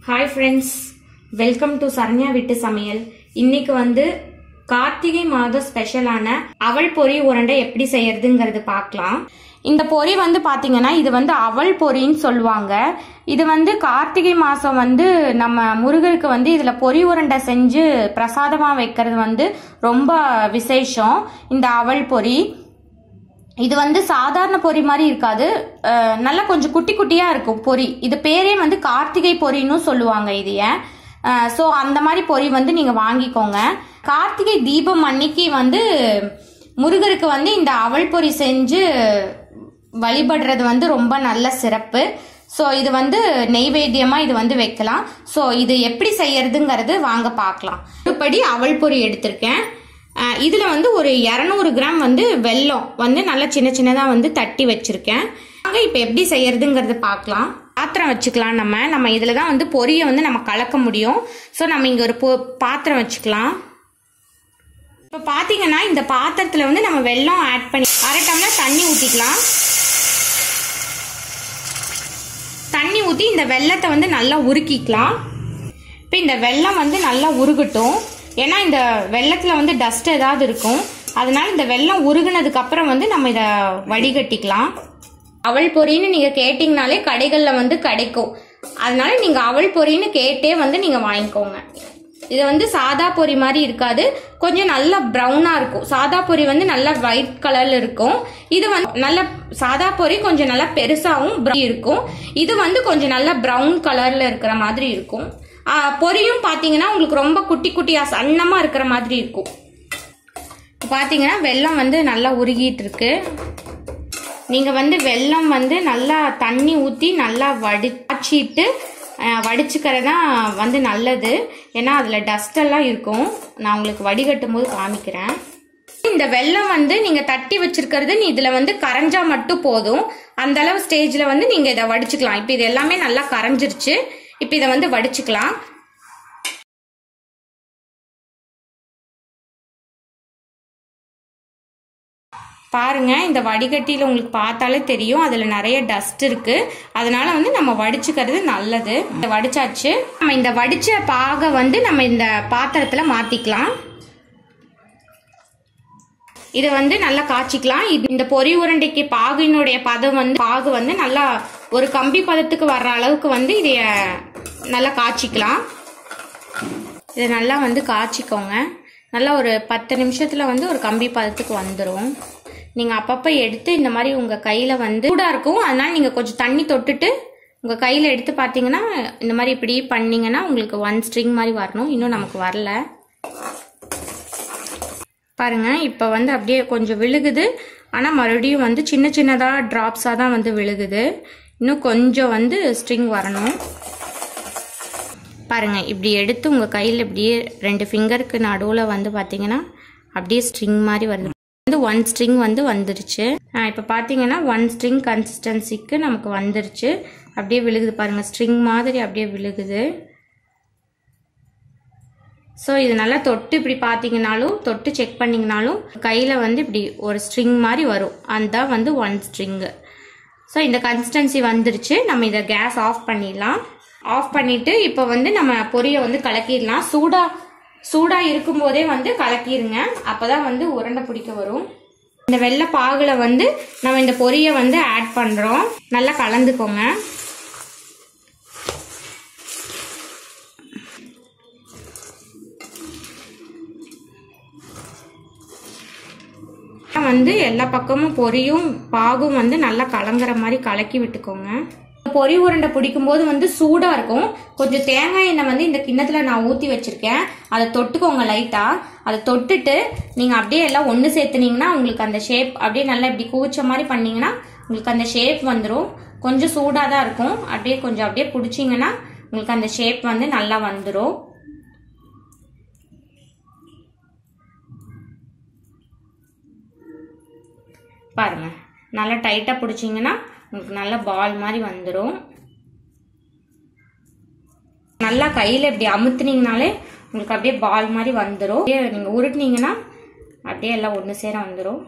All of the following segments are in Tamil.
Hi friends, welcome to Saranya Veetu Samayal. இன்னைக்கு வந்து கார்த்திகை மாத ஸ்பெஷலான அவல் பொரி உருண்டை எப்படி செய்யறதுங்கிறது பார்க்கலாம். இந்த பொரி வந்து பாத்தீங்கன்னா இது வந்து அவல் பொரின்னு சொல்லுவாங்க. இது வந்து கார்த்திகை மாசம் வந்து நம்ம முருகருக்கு வந்து இதுல பொரி உருண்டை செஞ்சு பிரசாதமா வைக்கிறது வந்து ரொம்ப விசேஷம். இந்த அவல் பொரி இது வந்து சாதாரண பொரி மாதிரி இருக்காது, நல்லா கொஞ்சம் குட்டி குட்டியா இருக்கும் பொரி. இது பேரே வந்து கார்த்திகை பொரின்னு சொல்லுவாங்க இதைய. ஸோ அந்த மாதிரி பொரி வந்து நீங்க வாங்கிக்கோங்க. கார்த்திகை தீபம் அன்னைக்கு வந்து முருகருக்கு வந்து இந்த அவல் பொரி செஞ்சு வழிபடுறது வந்து ரொம்ப நல்ல சிறப்பு. ஸோ இது வந்து நெய்வேத்தியமா இது வந்து வைக்கலாம். ஸோ இது எப்படி செய்யறதுங்கிறது வாங்க பார்க்கலாம். ஒருபடி அவல் பொரி எடுத்திருக்கேன். இதுல வந்து ஒரு 200 கிராம் வந்து வெல்லம் வந்து நல்லா சின்ன சின்னதா வந்து தட்டி வச்சிருக்கேன். இப்ப எப்படி செய்யறதுங்கிறது பார்க்கலாம். பாத்திரம் வச்சுக்கலாம். நம்ம இதுலதான் வந்து பொரியை வந்து நம்ம கலக்க முடியும். ஸோ நம்ம இங்க ஒரு பாத்திரம் வச்சுக்கலாம். இப்ப பாத்தீங்கன்னா இந்த பாத்திரத்துல வந்து நம்ம வெல்லம் ஆட் பண்ணி 1/2 டம்ளர் தண்ணி ஊத்திக்கலாம். தண்ணி ஊத்தி இந்த வெல்லத்தை வந்து நல்லா உருக்கிக்கலாம். இப்ப இந்த வெல்லம் வந்து நல்லா உருகட்டும். ஏன்னா இந்த வெள்ளத்துல வந்து டஸ்ட் ஏதாவது இருக்கும், அதனால இந்த வெல்லம் உருகுனதுக்கு அப்புறம் வந்து நம்ம இத வடிகட்டிக்கலாம். அவல் பொரின்னு நீங்க கேட்டீங்கனாலே கடைகள்ல வந்து கிடைக்கும். அதனால நீங்க அவல் பொரின்னு கேட்டே வந்து நீங்க வாங்கிக்கோங்க. இது வந்து சாதா பொரி மாதிரி இருக்காது, கொஞ்சம் நல்லா ப்ரௌனா இருக்கும். சாதா பொரி வந்து நல்லா ஒயிட் கலர்ல இருக்கும். இது வந்து நல்ல சாதா பொரி கொஞ்சம் நல்லா பெருசாவும் இருக்கும். இது வந்து கொஞ்சம் நல்லா ப்ரௌன் கலர்ல இருக்கிற மாதிரி இருக்கும். பொரியும் பாத்தீங்கன்னா உங்களுக்கு ரொம்ப குட்டி குட்டியா சன்னமா இருக்கிற மாதிரி இருக்கும். பாத்தீங்கன்னா வெல்லம் வந்து நல்லா உருகிட்டு இருக்கு. நீங்க வந்து வெல்லம் வந்து நல்லா தண்ணி ஊத்தி நல்லா வடிச்சிட்டு வடிச்சுக்கிறதா வந்து நல்லது. ஏன்னா அதுல டஸ்ட் எல்லாம் இருக்கும். நான் உங்களுக்கு வடிகட்டும் போது காமிக்கிறேன். இந்த வெல்லம் வந்து நீங்க தட்டி வச்சிருக்கிறது இதுல வந்து கரைஞ்சா மட்டும் போதும். அந்த அளவு ஸ்டேஜ்ல வந்து நீங்க இதை வடிச்சுக்கலாம். இப்ப இது எல்லாமே நல்லா கரைஞ்சிருச்சு. இப்ப இதை வந்து வடிச்சுக்கலாம். பாருங்க, இந்த வடிகட்டியில உங்களுக்கு பார்த்தாலே தெரியும் அதுல நிறைய டஸ்ட் இருக்கு. அதனால வந்து நம்ம வடிச்சுக்கிறது நல்லது. இந்த வடிச்சாச்சு. நம்ம இந்த வடிச்ச பாகை வந்து நம்ம இந்த பாத்திரத்துல மாத்திக்கலாம். இதை வந்து நல்லா காய்ச்சிக்கலாம். இந்த பொரி உருண்டைக்கு பாகினுடைய பாகு வந்து நல்லா ஒரு கம்பி பதத்துக்கு வர்ற அளவுக்கு வந்து இதைய நல்லா காய்ச்சிக்கலாம். இதை நல்லா வந்து காய்ச்சிக்கோங்க. நல்லா ஒரு 10 நிமிஷத்துல வந்து ஒரு கம்பி பதத்துக்கு வந்துடும். நீங்க அப்பப்ப எடுத்து இந்த மாதிரி உங்க கையில வந்து சூடா இருக்கும், அதனால நீங்க கொஞ்சம் தண்ணி தொட்டுட்டு உங்க கையில எடுத்து பாத்தீங்கன்னா இந்த மாதிரி இப்படி பண்ணீங்கன்னா உங்களுக்கு 1 ஸ்ட்ரிங் மாதிரி வரணும். இன்னும் நமக்கு வரல பாருங்க. இப்ப வந்து அப்படியே கொஞ்சம் விழுகுது, ஆனா மறுபடியும் வந்து சின்ன சின்னதா டிராப்ஸா தான் வந்து விழுகுது. இன்னும் கொஞ்சம் வந்து ஸ்ட்ரிங் வரணும். பாருங்க, இப்படி எடுத்து உங்க கையில இப்படியே 2 ஃபிங்கருக்கு நடுவுல வந்து பாத்தீங்கன்னா அப்படியே ஸ்ட்ரிங் மாதிரி வருது. வந்து 1 ஸ்ட்ரிங் வந்து வந்துருச்சு. இப்ப பாத்தீங்கன்னா 1 ஸ்ட்ரிங் கன்சிஸ்டன்சிக்கு நமக்கு வந்துருச்சு. அப்படியே விழுகுது பாருங்க, ஸ்ட்ரிங் மாதிரி அப்படியே விழுகுது. ஸோ இது நல்லா தொட்டு இப்படி பார்த்தீங்கன்னாலும் தொட்டு செக் பண்ணிங்கனாலும் கையில் வந்து இப்படி ஒரு ஸ்ட்ரிங் மாதிரி வரும். அந்த வந்து 1 ஸ்ட்ரிங்கு. ஸோ இந்த கன்சிஸ்டன்சி வந்துருச்சு. நம்ம இதை கேஸ் ஆஃப் பண்ணிடலாம். ஆஃப் பண்ணிட்டு இப்போ வந்து நம்ம பொரியை வந்து கலக்கிடலாம். சூடா இருக்கும் போதே வந்து கலக்கிருங்க, அப்பதான் வந்து உருண்டை பிடிக்க வரும். இந்த வெள்ளை பாகுல வந்து நம்ம இந்த பொரியை வந்து ஆட் பண்றோம். நல்லா கலந்துக்கோங்க. வந்து எல்லா பக்கமும் பொரியும் பாகும் வந்து நல்லா கலங்குற மாதிரி கலக்கி விட்டுக்கோங்க. பொரி உருண்டை பிடிக்கும் போது வந்து சூடா இருக்கும். கொஞ்சம் தேங்காய் எண்ணெய் வந்து இந்த கிண்ணத்துல நான் ஊத்தி வச்சிருக்கேன், அதை தொட்டுக்கோங்க லைட்டா. அதை தொட்டுட்டு நீங்க அப்படியே எல்லாம் ஒண்ணு சேர்த்துனீங்கன்னா உங்களுக்கு அந்த ஷேப் அப்படியே நல்லா இப்படி கூச்ச மாதிரி பண்ணீங்கன்னா உங்களுக்கு அந்த ஷேப் வந்துடும். கொஞ்சம் சூடா தான் இருக்கும். அப்படியே பிடிச்சிங்கன்னா உங்களுக்கு அந்த ஷேப் வந்து நல்லா வந்துடும். பாருங்க, நல்லா டைட்டா பிடிச்சிங்கன்னா உங்களுக்கு நல்ல பால் மாதிரி வந்துடும். நல்லா கையில இப்படி அமுத்துனீங்கனாலே உங்களுக்கு அப்படியே பால் மாதிரி வந்துடும். நீங்க உருட்டினீங்கன்னா அப்படியே எல்லாம் ஒண்ணு சேர வந்துடும்.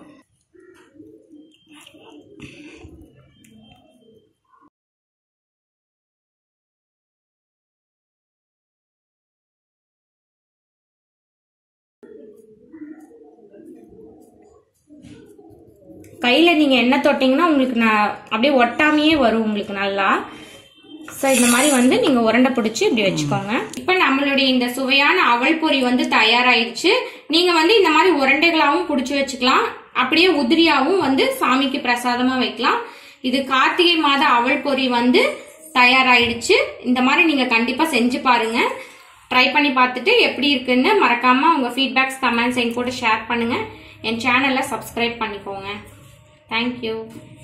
கையில நீங்க எண்ணெய் தொட்டீங்கன்னா உங்களுக்கு அப்படியே ஒட்டாமையே வரும் உங்களுக்கு நல்லா. சோ இந்த மாதிரி வந்து நீங்க உருண்டை பிடிச்சி இப்படி வச்சுக்கோங்க. இப்ப நம்மளுடைய இந்த சுவையான அவல் பொரி வந்து தயாராயிடுச்சு. நீங்க வந்து இந்த மாதிரி உருண்டைகளாவும் பிடிச்சி வச்சுக்கலாம், அப்படியே உதிரியாவும் வந்து சாமிக்கு பிரசாதமா வைக்கலாம். இது கார்த்திகை மாத அவல் பொரி வந்து தயாராயிடுச்சு. இந்த மாதிரி நீங்க கண்டிப்பா செஞ்சு பாருங்க. ட்ரை பண்ணி பார்த்துட்டு எப்படி இருக்குன்னு மறக்காம உங்க ஃபீட்பேக்ஸ் கமெண்ட்ஸ் என் கூட ஷேர் பண்ணுங்க. என் சேனலை சப்ஸ்கிரைப் பண்ணிக்கோங்க. தேங்க்யூ.